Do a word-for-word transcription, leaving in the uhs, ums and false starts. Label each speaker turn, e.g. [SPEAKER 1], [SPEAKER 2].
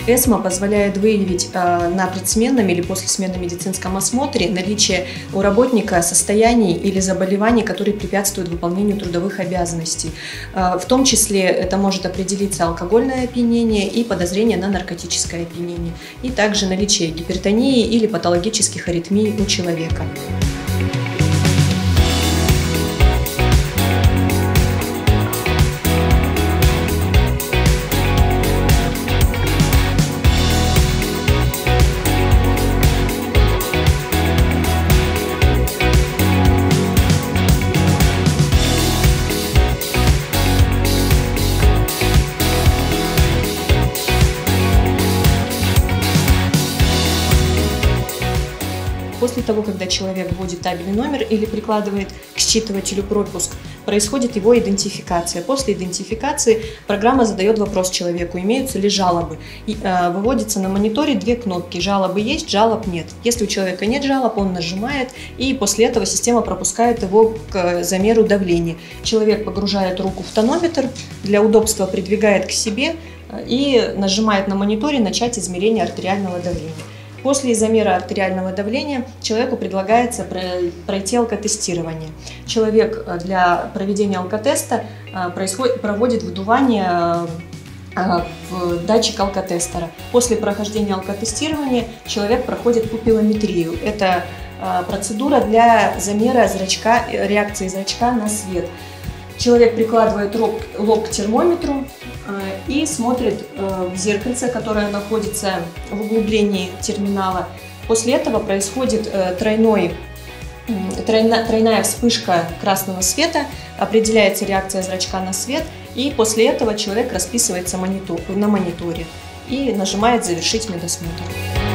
[SPEAKER 1] ЭСМО позволяет выявить э, на предсменном или послесменном медицинском осмотре наличие у работника состояний или заболеваний, которые препятствуют выполнению трудовых обязанностей. Э, в том числе это может определиться алкогольное опьянение и подозрение на наркотическое опьянение, и также наличие гипертонии или патологических аритмий у человека. После того, когда человек вводит табельный номер или прикладывает к считывателю пропуск, происходит его идентификация. После идентификации программа задает вопрос человеку, имеются ли жалобы. И, э, выводится на мониторе две кнопки: жалобы есть, жалоб нет. Если у человека нет жалоб, он нажимает, и после этого система пропускает его к замеру давления. Человек погружает руку в тонометр, для удобства придвигает к себе и нажимает на мониторе «Начать измерение артериального давления». После замера артериального давления человеку предлагается пройти алкотестирование. Человек для проведения алкотеста происходит, проводит вдувание в датчик алкотестера. После прохождения алкотестирования человек проходит пупиллометрию. Это процедура для замера зрачка, реакции зрачка на свет. Человек прикладывает лоб к термометру и смотрит в зеркальце, которое находится в углублении терминала. После этого происходит тройной, тройна, тройная вспышка красного света, определяется реакция зрачка на свет, и после этого человек расписывается монитор, на мониторе и нажимает «Завершить медосмотр».